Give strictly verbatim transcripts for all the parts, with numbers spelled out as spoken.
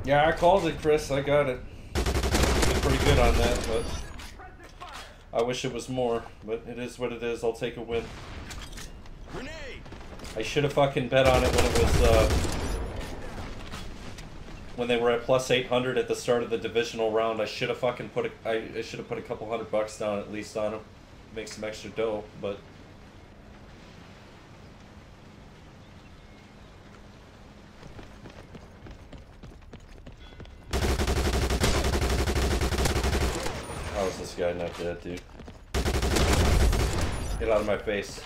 Yeah, I called it, Chris. I got it. Did pretty good on that, but I wish it was more. But it is what it is. I'll take a win. I should have fucking bet on it when it was, uh, when they were at plus eight hundred at the start of the divisional round. I should have fucking put a, I, I should have put a couple hundred bucks down at least on them. Make some extra dough, but... How is this guy not dead, dude? Get out of my face.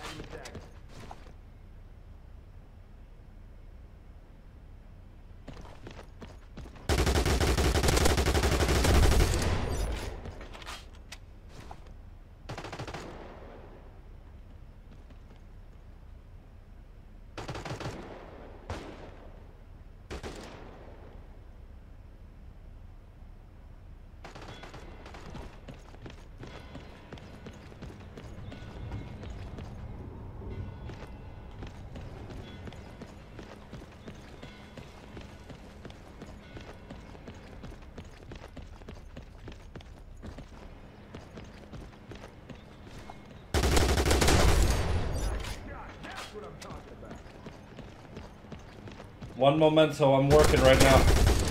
One memento, I'm working right now.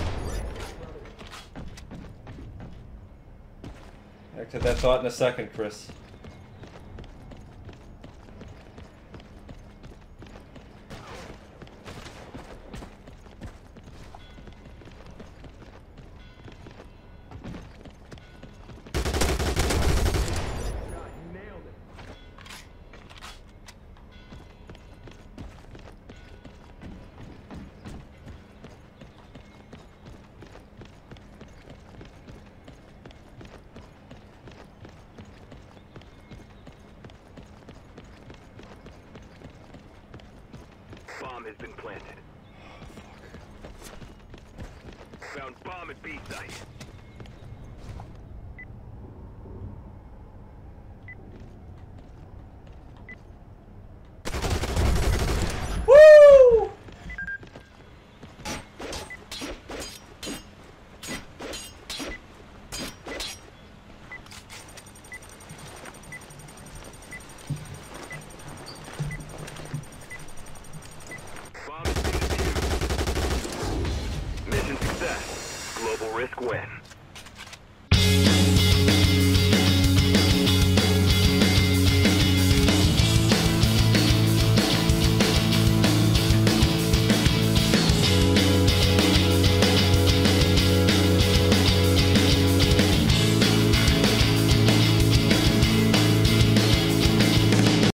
Back to that thought in a second, Chris. Bomb has been planted. Found bomb at B site.